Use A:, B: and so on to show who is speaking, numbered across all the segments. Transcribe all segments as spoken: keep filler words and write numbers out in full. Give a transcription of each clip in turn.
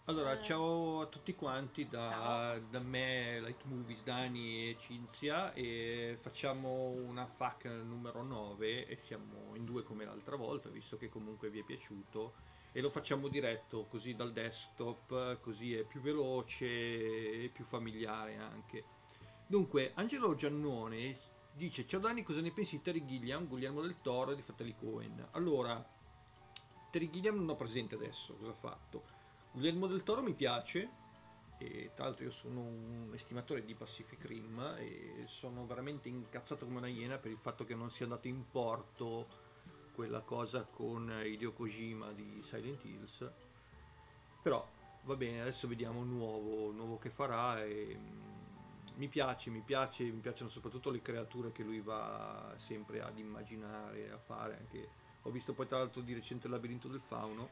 A: Allora,
B: Eh,
A: ciao a tutti quanti
B: ciao.
A: da, da me, Light Movies, Dani e Cinzia e facciamo una F A Q numero nove e siamo in due come l'altra volta, visto che comunque vi è piaciuto e lo facciamo diretto così dal desktop, così è più veloce e più familiare anche. Dunque, Angelo Giannone dice: Ciao Dani, cosa ne pensi di Terry Gilliam, Guglielmo del Toro e di Fratelli Coen? Allora, Terry Gilliam non ho presente adesso cosa ha fatto. Guglielmo del Toro mi piace, e tra l'altro io sono un estimatore di Pacific Rim e sono veramente incazzato come una iena per il fatto che non sia andato in porto quella cosa con Hideo Kojima di Silent Hills. Però va bene, adesso vediamo il nuovo, il nuovo che farà e mm, mi piace, mi piace, mi piacciono soprattutto le creature che lui va sempre ad immaginare, a fare anche. Ho visto poi tra l'altro di recente il Labirinto del Fauno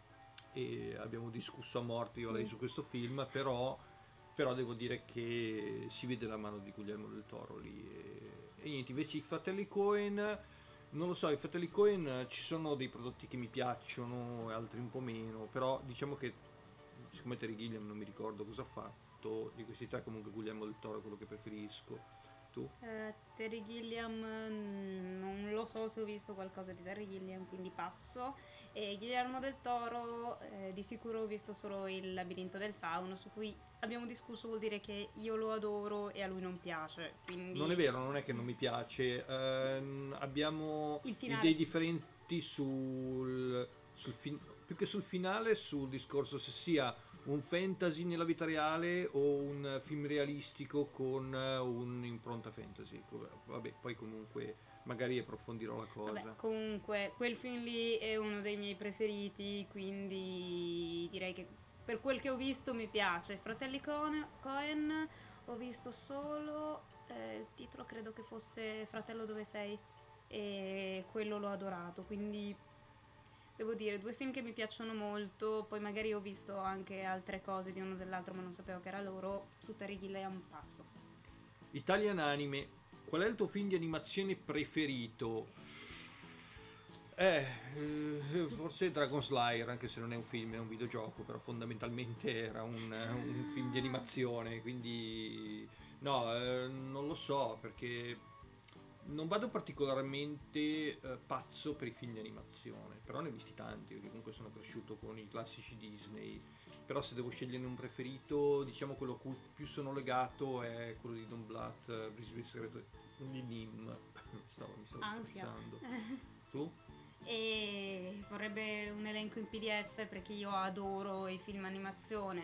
A: e abbiamo discusso a morte io e lei
B: Mm.
A: su questo film, però, però devo dire che si vede la mano di Guglielmo del Toro lì. E, e niente, invece i fratelli Coen, non lo so, i fratelli Coen eh, ci sono dei prodotti che mi piacciono e altri un po' meno, però diciamo che siccome Terry Gilliam non mi ricordo cosa ha fatto, di questi tre comunque Guglielmo del Toro è quello che preferisco. Tu?
B: Eh, Terry Gilliam, mm, non lo so se ho visto qualcosa di Terry Gilliam, quindi passo. E Guillermo del Toro, eh, di sicuro ho visto solo Il labirinto del fauno, su cui abbiamo discusso, vuol dire che io lo adoro e a lui non piace,
A: Non è
B: quindi
A: vero, non è che non mi piace. Ehm, abbiamo
B: il
A: idee
B: finale.
A: differenti sul, sul fin- più che sul finale, sul discorso se sia un fantasy nella vita reale o un film realistico con eh, un'impronta fantasy. Vabbè, poi comunque magari approfondirò la
B: Vabbè,
A: cosa.
B: comunque, quel film lì è uno dei miei preferiti, quindi direi che per quel che ho visto mi piace. Fratelli Coen, Coen ho visto solo eh, il titolo, credo che fosse Fratello dove sei, e quello l'ho adorato, quindi devo dire due film che mi piacciono molto, poi magari ho visto anche altre cose di uno o dell'altro ma non sapevo che era loro, su Terry Gilliam passo.
A: Italian Anime, qual è il tuo film di animazione preferito? Eh, eh, forse Dragon Slayer, anche se non è un film, è un videogioco, però fondamentalmente era un, un film di animazione, quindi no, eh, non lo so, perché non vado particolarmente eh, pazzo per i film di animazione, però ne ho visti tanti, perché comunque sono cresciuto con i classici Disney, però se devo scegliere un preferito, diciamo quello a cui più sono legato è quello di Don Bluth, eh, Brisbane Segreto di Nim, stavo, mi stavo
B: Ansia.
A: strozzando. Tu?
B: E vorrebbe un elenco in P D F perché io adoro i film animazione.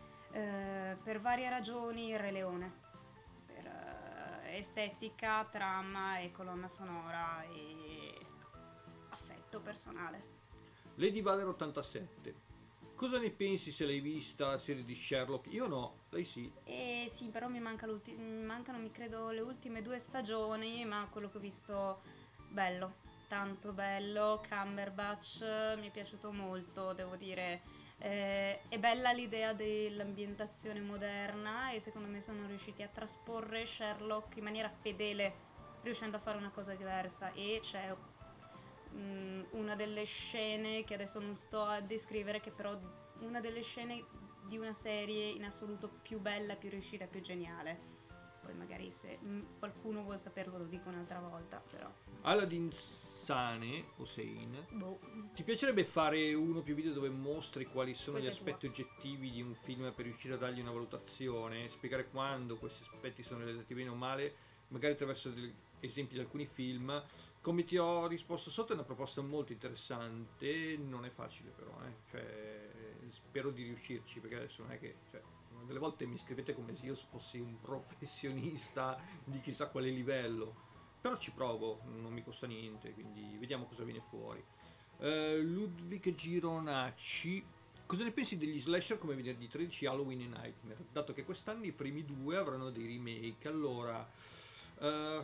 B: Eh, per varie ragioni il Re Leone, per eh, estetica, trama e colonna sonora e affetto personale.
A: Lady Valor ottantasette. Cosa ne pensi se l'hai vista la serie di Sherlock? Io no, lei sì.
B: E sì, però mi, manca l'ulti- mi mancano, mi credo, le ultime due stagioni, ma quello che ho visto bello, tanto bello. Cumberbatch mi è piaciuto molto, devo dire. Eh, è bella l'idea dell'ambientazione moderna e secondo me sono riusciti a trasporre Sherlock in maniera fedele, riuscendo a fare una cosa diversa. E c'è mm, una delle scene che adesso non sto a descrivere, che però una delle scene di una serie in assoluto più bella, più riuscita, più geniale. Poi magari se mm, qualcuno vuole saperlo lo dico un'altra volta, però.
A: Aladdin Sane, Hossein.
B: Boh,
A: Ti piacerebbe fare uno o più video dove mostri quali sono gli
B: questa è tua.
A: aspetti oggettivi di un film per riuscire a dargli una valutazione, spiegare quando questi aspetti sono realizzati bene o male, magari attraverso degli esempi di alcuni film? Come ti ho risposto sotto è una proposta molto interessante, non è facile però, eh. Cioè, spero di riuscirci perché adesso non è che... Cioè, delle volte mi scrivete come se io fossi un professionista di chissà quale livello. Però ci provo, non mi costa niente, quindi vediamo cosa viene fuori. Eh, Ludwig Gironacci, cosa ne pensi degli slasher come venerdì tredici, Halloween e Nightmare? Dato che quest'anno i primi due avranno dei remake, allora eh,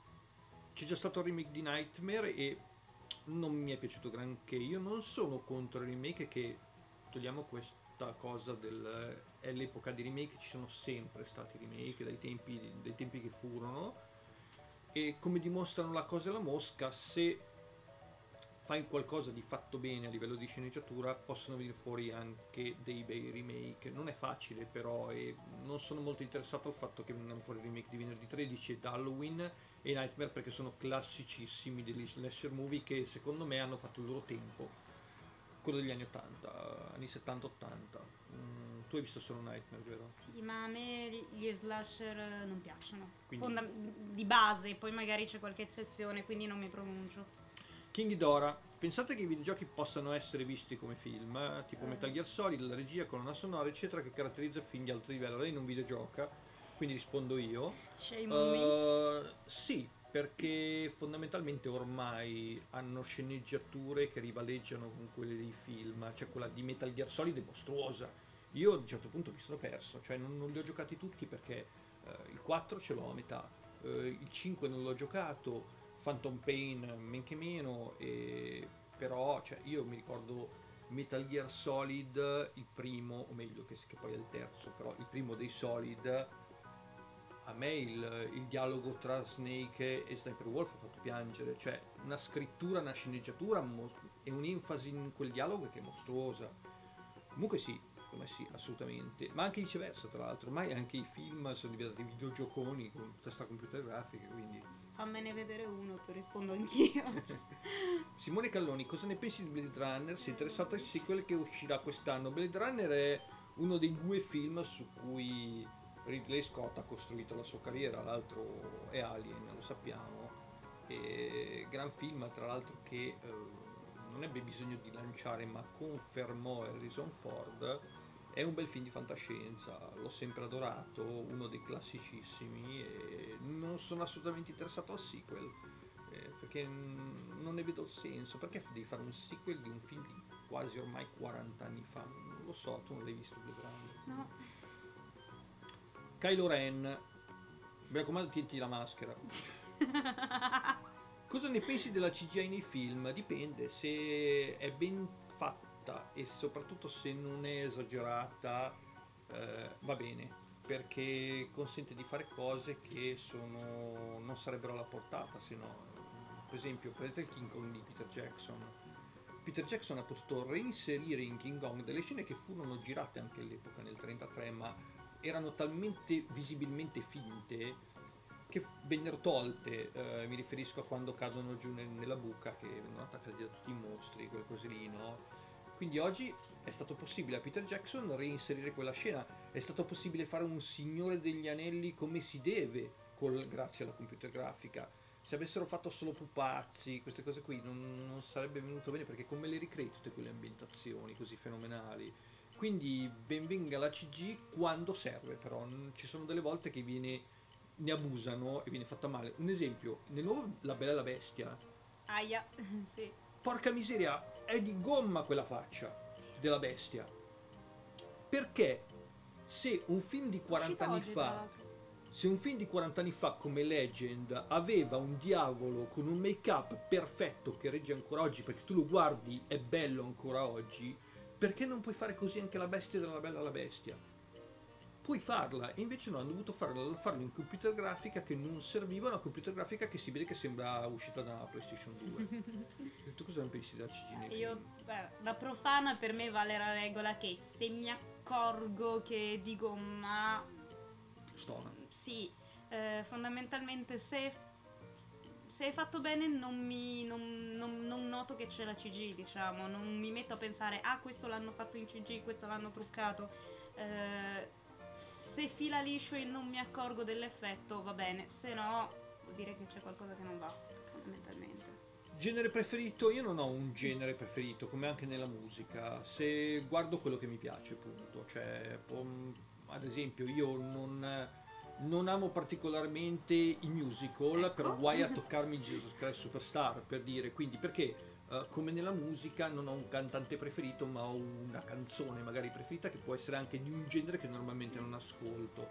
A: c'è già stato il remake di Nightmare e non mi è piaciuto granché. Io non sono contro il remake, che togliamo questa cosa del è l'epoca di remake, ci sono sempre stati remake dai tempi, dai tempi che furono, e come dimostrano la cosa e la mosca, se fai qualcosa di fatto bene a livello di sceneggiatura, possono venire fuori anche dei bei remake. Non è facile però, e non sono molto interessato al fatto che vengano fuori remake di Venerdì tredici ed Halloween e Nightmare, perché sono classicissimi degli slasher movie che secondo me hanno fatto il loro tempo, quello degli anni ottanta, anni settanta ottanta. Mm, tu hai visto solo Nightmare, vero?
B: Sì, ma a me gli slasher non piacciono.
A: Quindi-
B: Fonda- di base, poi magari c'è qualche eccezione, quindi non mi pronuncio.
A: King Ghidorah, pensate che i videogiochi possano essere visti come film, eh? Tipo
B: Eh.
A: Metal Gear Solid, la regia, colonna sonora, eccetera, che caratterizza film di alto livello. Lei non videogioca, quindi rispondo io.
B: Shame on me.
A: Uh, sì, perché fondamentalmente ormai hanno sceneggiature che rivaleggiano con quelle dei film, cioè quella di Metal Gear Solid è mostruosa. Io a un certo punto mi sono perso, cioè non, non li ho giocati tutti perché eh, il quattro ce l'ho a metà, eh, il cinque non l'ho giocato, Phantom Pain men che meno, e però cioè, io mi ricordo Metal Gear Solid, il primo, o meglio che, che poi è il terzo, però il primo dei Solid, a me il, il dialogo tra Snake e Sniper Wolf ha fatto piangere, cioè una scrittura, una sceneggiatura mo- e un'enfasi in quel dialogo che è mostruosa. Comunque sì, come sì, assolutamente, ma anche viceversa tra l'altro, ormai anche i film sono diventati videogioconi con testa computer grafiche, quindi...
B: Fammene vedere uno, poi rispondo anch'io.
A: Simone Calloni, cosa ne pensi di Blade Runner? Sei interessato al sequel che uscirà quest'anno? Blade Runner è uno dei due film su cui Ridley Scott ha costruito la sua carriera, l'altro è Alien, lo sappiamo, e gran film tra l'altro che eh, non ebbe bisogno di lanciare ma confermò Harrison Ford. È un bel film di fantascienza, l'ho sempre adorato, uno dei classicissimi, e non sono assolutamente interessato al sequel, eh, perché mm, non ne vedo il senso. Perché devi fare un sequel di un film di quasi ormai quaranta anni fa? Non lo so, tu non l'hai visto Blade Runner?
B: No.
A: Kylo Ren, mi raccomando tienti la maschera. Cosa ne pensi della C G I nei film? Dipende, se è ben fatta e soprattutto se non è esagerata, eh, va bene, perché consente di fare cose che sono, non sarebbero alla portata, se no. Per esempio, prendete il King Kong di Peter Jackson. Peter Jackson ha potuto reinserire in King Kong delle scene che furono girate anche all'epoca nel trentatré, ma erano talmente visibilmente finte che vennero tolte. Eh, mi riferisco a quando cadono giù nel- nella buca, che vengono attaccati da tutti i mostri, quelle cose lì, no? Quindi oggi è stato possibile a Peter Jackson reinserire quella scena, è stato possibile fare un Signore degli Anelli come si deve, col- grazie alla computer grafica. Se avessero fatto solo pupazzi, queste cose qui, non, non sarebbe venuto bene, perché come le ricrei tutte quelle ambientazioni così fenomenali? Quindi ben venga la C G quando serve, però n- ci sono delle volte che viene, ne abusano e viene fatta male. Un esempio, nel nuovo La Bella e la Bestia,
B: Aia, sì.
A: porca miseria, è di gomma quella faccia della bestia. Perché se un film di quaranta anni
B: Uscito oggi, tra
A: fa,
B: l'altro.
A: se un film di quaranta anni fa come Legend aveva un diavolo con un make-up perfetto che regge ancora oggi, perché tu lo guardi, è bello ancora oggi, perché non puoi fare così anche la bestia della Bella e la Bestia? Puoi farla, e invece no, hanno dovuto farlo, farlo in computer grafica che non serviva, una computer grafica che si vede che sembra uscita da PlayStation due. E tu cosa ne pensi della C G nei
B: Io,
A: film?
B: beh, da profana per me vale la regola che se mi accorgo che è di gomma,
A: Stona.
B: sì, eh, fondamentalmente se, se è fatto bene non mi non, non- non noto che c'è la C G, diciamo, non mi metto a pensare ah questo l'hanno fatto in C G, questo l'hanno truccato. Eh, se fila liscio e non mi accorgo dell'effetto va bene, se no vuol dire che c'è qualcosa che non va, fondamentalmente.
A: Genere preferito? Io non ho un genere preferito, come anche nella musica. Se guardo quello che mi piace, punto. Cioè, pom- ad esempio, io non, non amo particolarmente i musical,
B: Ecco.
A: però guai a toccarmi Jesus Christ Superstar, per dire. Quindi, perché eh, come nella musica non ho un cantante preferito, ma ho una canzone magari preferita che può essere anche di un genere che normalmente non ascolto.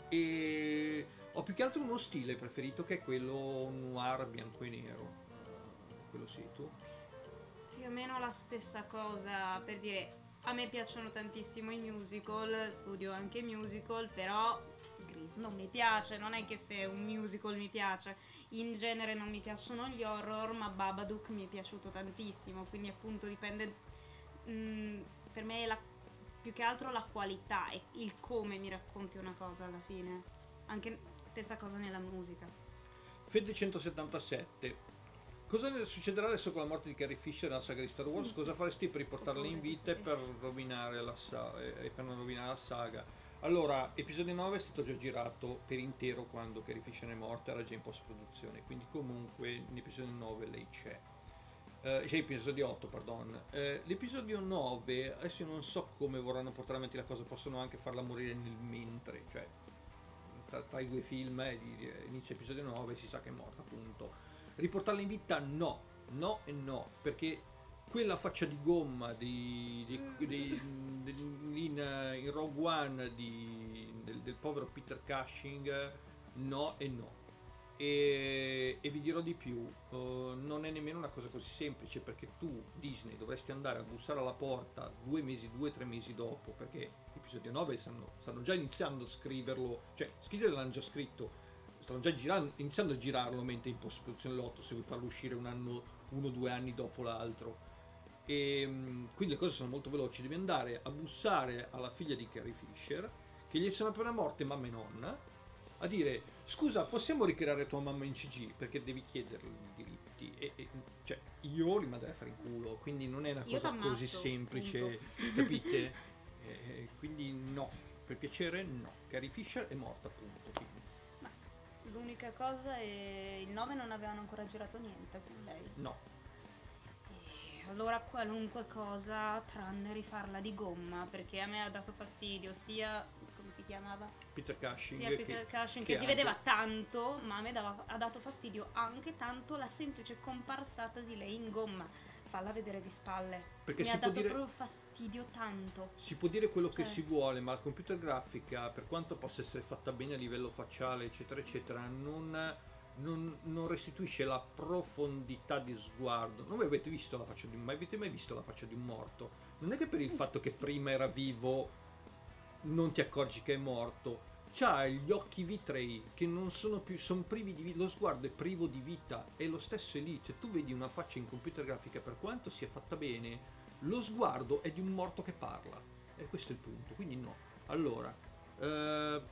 A: E ho più che altro uno stile preferito, che è quello noir bianco e nero. Eh, quello sì, tu?
B: Più o meno la stessa cosa, per dire, a me piacciono tantissimo i musical, studio anche musical, però Grease non mi piace, non è che se un musical mi piace, in genere non mi piacciono gli horror, ma Babadook mi è piaciuto tantissimo, quindi appunto dipende, mh, per me è la, più che altro la qualità e il come mi racconti una cosa alla fine, anche stessa cosa nella musica.
A: Fede centosettantasette. Cosa succederà adesso con la morte di Carrie Fisher nella saga di Star Wars? Cosa faresti per riportarla in vita e per rovinare la, sa- e per non rovinare la saga? Allora, episodio nove è stato già girato per intero quando Carrie Fisher è morta, era già in post-produzione, quindi comunque in episodio nove lei c'è. Eh, c'è episodio otto, pardon. Eh, l'episodio nove, adesso io non so come vorranno portare avanti la cosa, possono anche farla morire nel mentre, cioè tra, tra i due film eh, di, di, inizia episodio nove, si sa che è morta, appunto. Riportarla in vita no, no e no, perché quella faccia di gomma di, di, di, di, di, in, in Rogue One di, del, del povero Peter Cushing, no e no. E, e vi dirò di più, uh, non è nemmeno una cosa così semplice, perché tu, Disney, dovresti andare a bussare alla porta due mesi, due o tre mesi dopo, perché l'episodio nove stanno, stanno già iniziando a scriverlo, cioè scriverlo l'hanno già scritto, stanno già girando, iniziando a girarlo mentre in post-produzione l'otto, se vuoi farlo uscire un anno, uno o due anni dopo l'altro. E quindi le cose sono molto veloci, devi andare a bussare alla figlia di Carrie Fisher, che gli sono appena morte mamma e nonna, a dire scusa, possiamo ricreare tua mamma in C G, perché devi chiederle i diritti e, e cioè io li manderei a fare in culo, quindi non è una
B: Io
A: cosa così
B: t'ammazzo,
A: semplice,
B: punto.
A: capite? Eh, quindi no, per piacere no, Carrie Fisher è morta, appunto, quindi.
B: L'unica cosa è il nove non avevano ancora girato niente con lei.
A: No.
B: E allora qualunque cosa tranne rifarla di gomma, perché a me ha dato fastidio sia, come si chiamava?
A: Peter Cushing,
B: Sia Peter
A: che,
B: Cushing,
A: che
B: che si
A: anche...
B: vedeva tanto, ma a me dava, ha dato fastidio anche tanto la semplice comparsata di lei in gomma. Falla vedere di spalle.
A: Perché
B: mi
A: si
B: ha
A: può
B: dato
A: dire,
B: proprio fastidio tanto.
A: si può dire quello
B: Cioè.
A: che si vuole, ma la computer grafica, per quanto possa essere fatta bene a livello facciale, eccetera, eccetera, non, non, non restituisce la profondità di sguardo. Non avete visto la faccia di un, mai avete mai visto la faccia di un morto? Non è che per il fatto che prima era vivo non ti accorgi che è morto. C'ha gli occhi vitrei che non sono più, sono privi di vita, lo sguardo è privo di vita, e lo stesso è lì, cioè tu vedi una faccia in computer grafica, per quanto sia fatta bene, lo sguardo è di un morto che parla, e questo è il punto, quindi no. Allora, eh,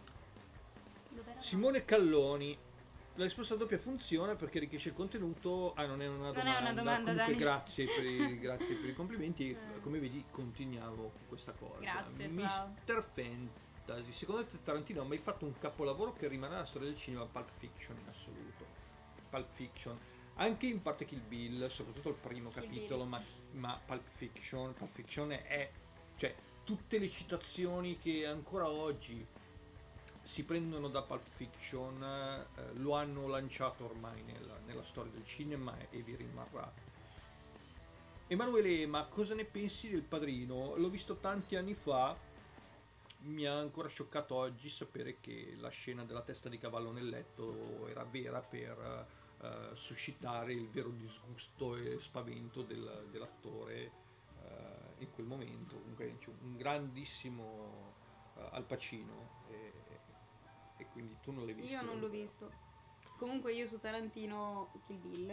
A: Simone Calloni, la risposta doppia funziona perché arricchisce il contenuto. Ah, non è una
B: Non
A: domanda,
B: è una domanda,
A: comunque
B: Dani.
A: grazie per i, grazie per i complimenti, come vedi continuiamo con questa cosa.
B: Grazie,
A: mister Fantasy, secondo te Tarantino ha mai fatto un capolavoro che rimarrà nella storia del cinema? Pulp Fiction in assoluto. Pulp Fiction, anche in parte Kill Bill, soprattutto il primo
B: Kill
A: capitolo,
B: Bill.
A: ma, ma Pulp Fiction, Pulp Fiction è, cioè, tutte le citazioni che ancora oggi si prendono da Pulp Fiction, eh, lo hanno lanciato ormai nella, nella storia del cinema, e, e vi rimarrà. Emanuele, ma cosa ne pensi del Padrino? L'ho visto tanti anni fa, mi ha ancora scioccato oggi sapere che la scena della testa di cavallo nel letto era vera per eh, suscitare il vero disgusto e spavento del, dell'attore eh, in quel momento. Comunque c'è un grandissimo eh, Al Pacino, e, e quindi tu non l'hai visto?
B: Io non l'ho visto. Comunque io su Tarantino Kill Bill.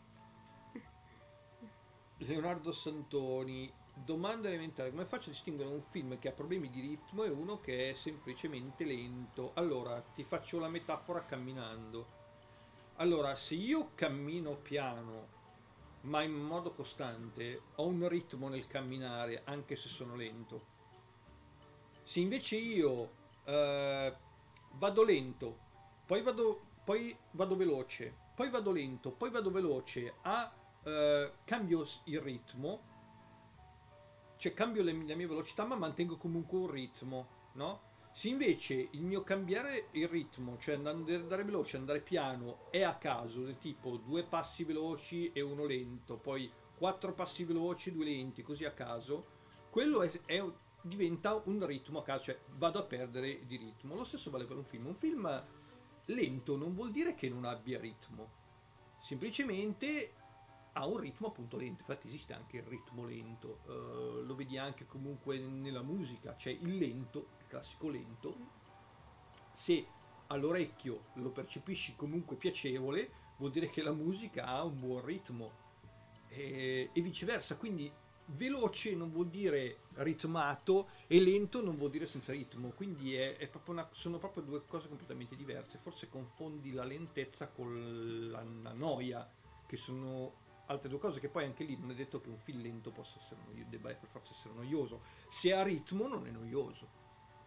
A: Leonardo Santoni, domanda elementare: come faccio a distinguere un film che ha problemi di ritmo e uno che è semplicemente lento? Allora, ti faccio la metafora camminando. Allora, se io cammino piano ma in modo costante, ho un ritmo nel camminare anche se sono lento. Se invece io eh, vado lento, poi vado, poi vado veloce, poi vado lento, poi vado veloce, a Uh, cambio il ritmo, cioè cambio le, la mia velocità ma mantengo comunque un ritmo, no? Se invece il mio cambiare il ritmo, cioè andare, andare veloce, andare piano, è a caso, del tipo due passi veloci e uno lento, poi quattro passi veloci e due lenti, così a caso, quello è, è, diventa un ritmo a caso, cioè vado a perdere di ritmo. Lo stesso vale per un film. Un film lento non vuol dire che non abbia ritmo, semplicemente ha un ritmo appunto lento. Infatti esiste anche il ritmo lento, uh, lo vedi anche comunque nella musica, c'è il lento, il classico lento, se all'orecchio lo percepisci comunque piacevole, vuol dire che la musica ha un buon ritmo e, e viceversa, quindi veloce non vuol dire ritmato e lento non vuol dire senza ritmo, quindi è, è proprio una, sono proprio due cose completamente diverse. Forse confondi la lentezza con la, la noia, che sono altre due cose, che poi anche lì non è detto che un film lento possa essere noioso, debba per forza essere noioso. Se ha ritmo non è noioso.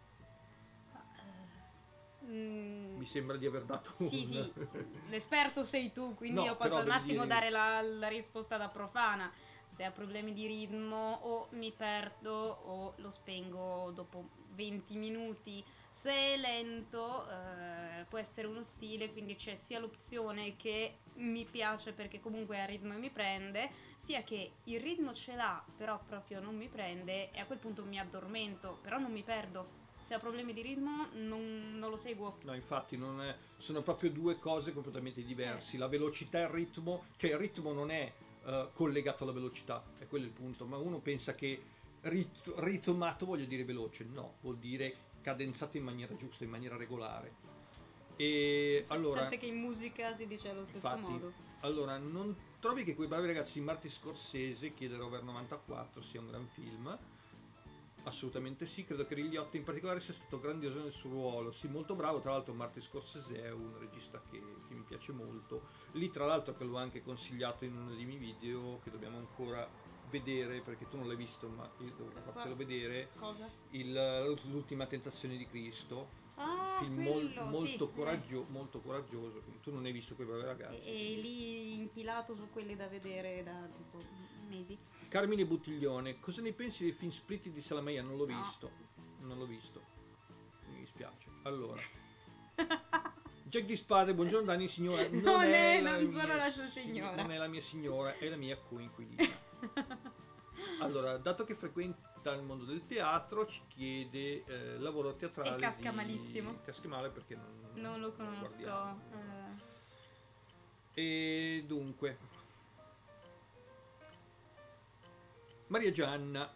B: Mm,
A: Mi sembra di aver dato
B: sì,
A: un...
B: sì, l'esperto sei tu, quindi
A: No,
B: io posso
A: però
B: al
A: devo
B: massimo
A: dire-
B: dare la, la risposta da profana. Se ha problemi di ritmo o mi perdo o lo spengo dopo venti minuti. Se è lento eh, può essere uno stile, quindi c'è sia l'opzione che mi piace perché comunque ha ritmo e mi prende, sia che il ritmo ce l'ha però proprio non mi prende e a quel punto mi addormento, però non mi perdo. Se ha problemi di ritmo non, non lo seguo.
A: No, infatti non è, sono proprio due cose completamente diverse. La velocità e il ritmo, cioè il ritmo non è eh, collegato alla velocità, è quello il punto, ma uno pensa che rit- ritmato voglia dire veloce, no, vuol dire cadenzato in maniera giusta, in maniera regolare. E allora,
B: Tant'è che in musica si dice allo stesso
A: infatti,
B: modo.
A: allora, non trovi che quei bravi ragazzi di Martin Scorsese, Chiedere over novantaquattro, sia un gran film? Assolutamente sì, credo che Rigliotti in particolare sia stato grandioso nel suo ruolo, sì, molto bravo. Tra l'altro Martin Scorsese è un regista che, che mi piace molto, lì tra l'altro che l'ho anche consigliato in uno dei miei video che dobbiamo ancora vedere perché tu non l'hai visto, ma io devo fartelo vedere,
B: Cosa?
A: il, l'ultima tentazione di Cristo,
B: Ah,
A: film mol-
B: quello,
A: molto,
B: sì.
A: coraggio- molto coraggioso, quindi tu non hai visto quei bravi ragazzi.
B: E, e lì impilato su quelli da vedere da tipo mesi.
A: Carmine Buttiglione, cosa ne pensi dei film Split di Salamaia? Non l'ho
B: No.
A: visto, non l'ho visto, mi dispiace. Allora, Jack di Spade, buongiorno Dani, signora. Non,
B: Non è-
A: la
B: non sono
A: mia
B: la sua
A: si-
B: signora.
A: Non è la mia signora, è la mia coinquilina. Allora, dato che frequenta il mondo del teatro, ci chiede eh, lavoro teatrale.
B: E casca
A: di-
B: malissimo.
A: Casca male perché non,
B: Non lo conosco.
A: guardiamo.
B: eh.
A: E dunque, Maria Gianna,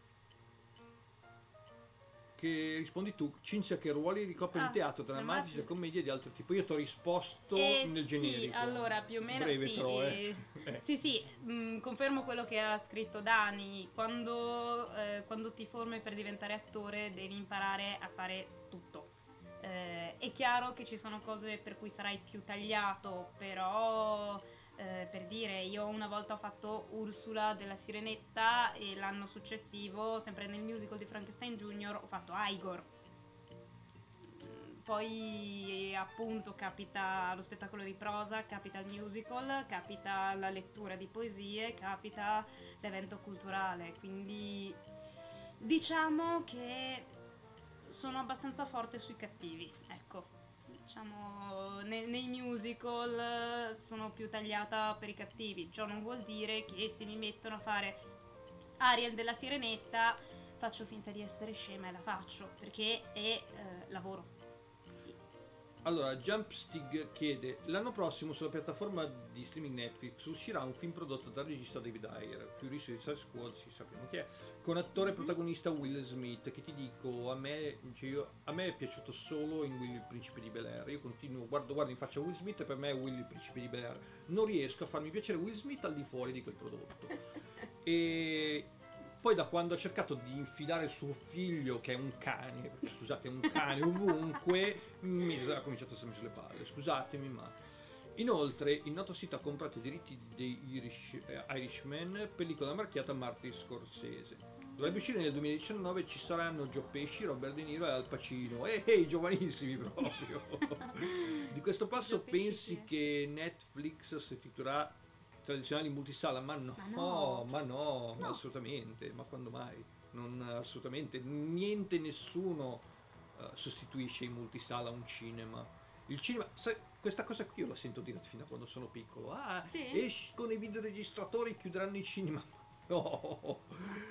A: che rispondi tu, Cinzia, che ruoli ricopre
B: Ah,
A: in teatro, drammatici,
B: drammatici.
A: commedie e di altro tipo? Io ti ho risposto
B: Eh,
A: nel
B: sì,
A: generico.
B: allora più o meno
A: Breve
B: sì,
A: però, eh.
B: eh,
A: Eh.
B: sì, sì, mh, confermo quello che ha scritto Dani. Quando, eh, quando ti formi per diventare attore devi imparare a fare tutto. Eh, è chiaro che ci sono cose per cui sarai più tagliato, però eh, per dire, io una volta ho fatto Ursula della Sirenetta e l'anno successivo, sempre nel musical di Frankenstein Junior, ho fatto Igor. Poi appunto capita lo spettacolo di prosa, capita il musical, capita la lettura di poesie, capita l'evento culturale, quindi diciamo che sono abbastanza forte sui cattivi, ecco. Diciamo nei, nei musical sono più tagliata per i cattivi, ciò non vuol dire che se mi mettono a fare Ariel della Sirenetta faccio finta di essere scema e la faccio, perché è eh, lavoro.
A: Allora, Jumpstig chiede, l'anno prossimo sulla piattaforma di streaming Netflix uscirà un film prodotto dal regista David Ayer, Fury Suicide Squad, si sappiamo chi è, con attore protagonista Will Smith, che ti dico, a me, cioè io, a me è piaciuto solo in Will il Principe di Bel-Air, io continuo, guardo, guardo in faccia Will Smith e per me è Will il Principe di Bel-Air, non riesco a farmi piacere Will Smith al di fuori di quel prodotto. E poi da quando ha cercato di infilare suo figlio, che è un cane, perché scusate, è un cane ovunque, mi ha cominciato a starmi sulle palle, scusatemi, ma... Inoltre, il noto sito ha comprato i diritti di Irish, eh, Irishman, pellicola marchiata Martin Scorsese. Dovrebbe uscire nel duemiladiciannove, ci saranno Joe Pesci, Robert De Niro e Al Pacino. Ehi, hey, giovanissimi proprio! Di questo passo
B: Joe Pesci,
A: pensi
B: sì.
A: che Netflix sostituirà tradizionali multisala? Ma no,
B: Ma no.
A: ma no,
B: No.
A: assolutamente, ma quando mai? Non assolutamente, niente, nessuno eh, sostituisce in multisala un cinema. Il cinema, sai, questa cosa qui io la sento dire fino a quando sono piccolo. Ah,
B: Sì?
A: escono i videoregistratori, chiuderanno i cinema. No.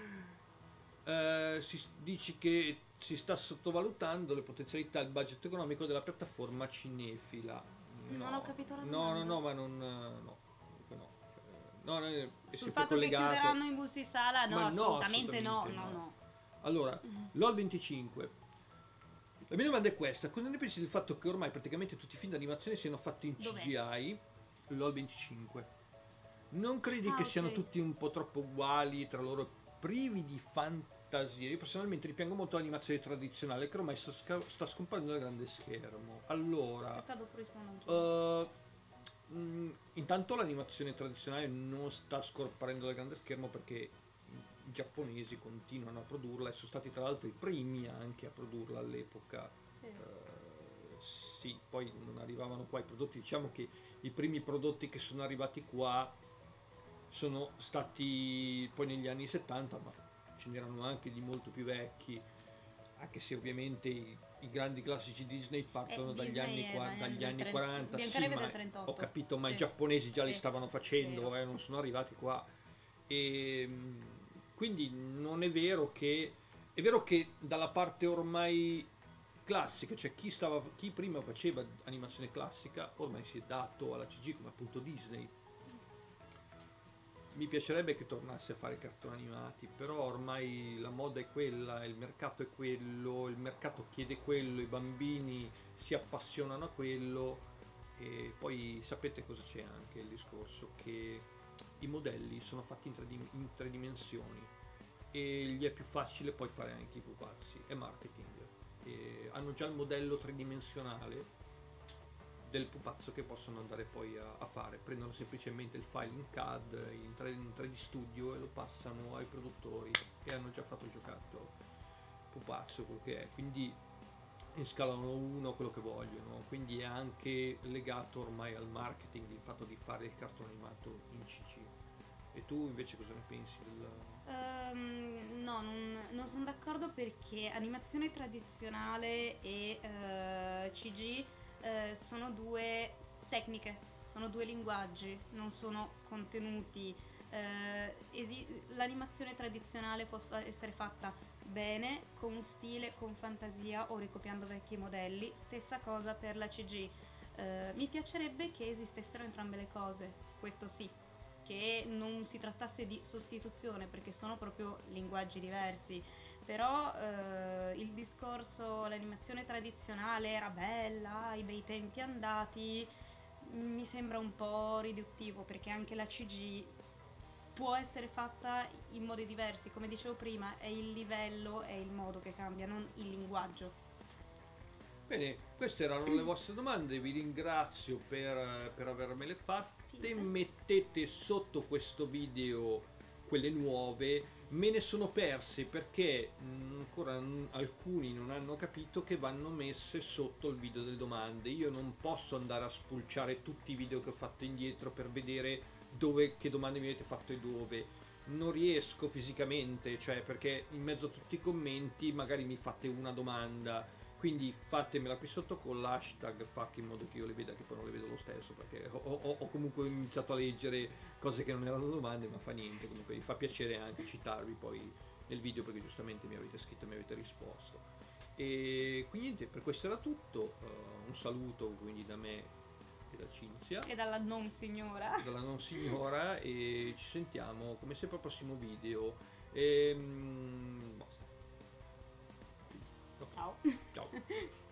A: Eh, si dice che si sta sottovalutando le potenzialità e il budget economico della piattaforma cinefila.
B: Non ho capito la
A: No,
B: domanda.
A: no, no, ma non... no, comunque no. No, no, è
B: Sul
A: sempre
B: fatto
A: collegato.
B: che chiuderanno in multisala, no,
A: Ma no,
B: assolutamente, no,
A: assolutamente
B: no,
A: no.
B: no.
A: Allora, LOL venticinque La mia domanda è questa: cosa ne pensi del fatto che ormai praticamente tutti i film d'animazione siano fatti in
B: Dov'è?
A: C G I? LOL venticinque. Non credi
B: Ah,
A: che
B: ok.
A: siano tutti un po' troppo uguali tra loro, privi di fantasia? Io personalmente ripiango molto l'animazione tradizionale che ormai sta, sca- sta scomparendo dal grande schermo. Allora,
B: Questa dopo rispondo anch'io.
A: uh, mm, intanto l'animazione tradizionale non sta scomparendo dal grande schermo perché i giapponesi continuano a produrla e sono stati tra l'altro i primi anche a produrla all'epoca.
B: Sì.
A: Eh, sì, poi non arrivavano qua i prodotti, diciamo che i primi prodotti che sono arrivati qua sono stati poi negli anni settanta, ma ce n'erano anche di molto più vecchi, anche se ovviamente i, i grandi classici Disney partono
B: Eh,
A: dagli
B: Disney
A: anni,
B: è
A: qua-
B: dagli anni
A: dagli
B: del
A: anni
B: trenta
A: quaranta, sì,
B: Biancaneve
A: ma
B: del trentotto.
A: ho capito, ma
B: Sì.
A: i giapponesi già li
B: Sì.
A: stavano facendo,
B: Vero.
A: eh, non sono arrivati qua. E mm, quindi non è vero che è vero che dalla parte ormai classica, cioè chi, stava, chi prima faceva animazione classica ormai si è dato alla C G come appunto Disney. Mi piacerebbe che tornasse a fare cartoni animati, però ormai la moda è quella, il mercato è quello, il mercato chiede quello, i bambini si appassionano a quello e poi sapete cosa c'è anche il discorso che i modelli sono fatti in tre, dim- in tre dimensioni e gli è più facile poi fare anche i pupazzi, è marketing. E hanno già il modello tridimensionale del pupazzo che possono andare poi a, a fare, prendono semplicemente il file in C A D, in, tre, in tre D Studio e lo passano ai produttori e hanno già fatto il giocattolo pupazzo, quello che è, quindi inscalano uno quello che vogliono, quindi è anche legato ormai al marketing il fatto di fare il cartone animato in C G. E tu invece cosa ne pensi del...
B: Ehm, no, non, non sono d'accordo perché animazione tradizionale e eh, C G eh, sono due tecniche, sono due linguaggi, non sono contenuti. Eh, esi- l'animazione tradizionale può fa- essere fatta bene, con stile, con fantasia o ricopiando vecchi modelli. Stessa cosa per la C G. Eh, mi piacerebbe che esistessero entrambe le cose, questo sì, che non si trattasse di sostituzione perché sono proprio linguaggi diversi, però eh, il discorso, l'animazione tradizionale era bella, ai bei tempi andati, mi sembra un po' riduttivo perché anche la C G può essere fatta in modi diversi, come dicevo prima, è il livello, è il modo che cambia, non il linguaggio.
A: Bene, queste erano le vostre domande, vi ringrazio per, per avermele fatte,
B: Finte.
A: mettete sotto questo video quelle nuove, me ne sono perse perché mh, ancora n- alcuni non hanno capito che vanno messe sotto il video delle domande, io non posso andare a spulciare tutti i video che ho fatto indietro per vedere dove, che domande mi avete fatto e dove, non riesco fisicamente, cioè perché in mezzo a tutti i commenti magari mi fate una domanda, quindi fatemela qui sotto con l'hashtag fuck in modo che io le veda, che poi non le vedo lo stesso perché ho, ho- ho comunque iniziato a leggere cose che non erano domande, ma fa niente, comunque mi fa piacere anche citarvi poi nel video perché giustamente mi avete scritto e mi avete risposto. E quindi niente, per questo era tutto, uh, un saluto quindi da me e da Cinzia,
B: E dalla non signora.
A: dalla non signora, e ci sentiamo come sempre al prossimo video. E, mm, basta.
B: Ciao.
A: Ciao.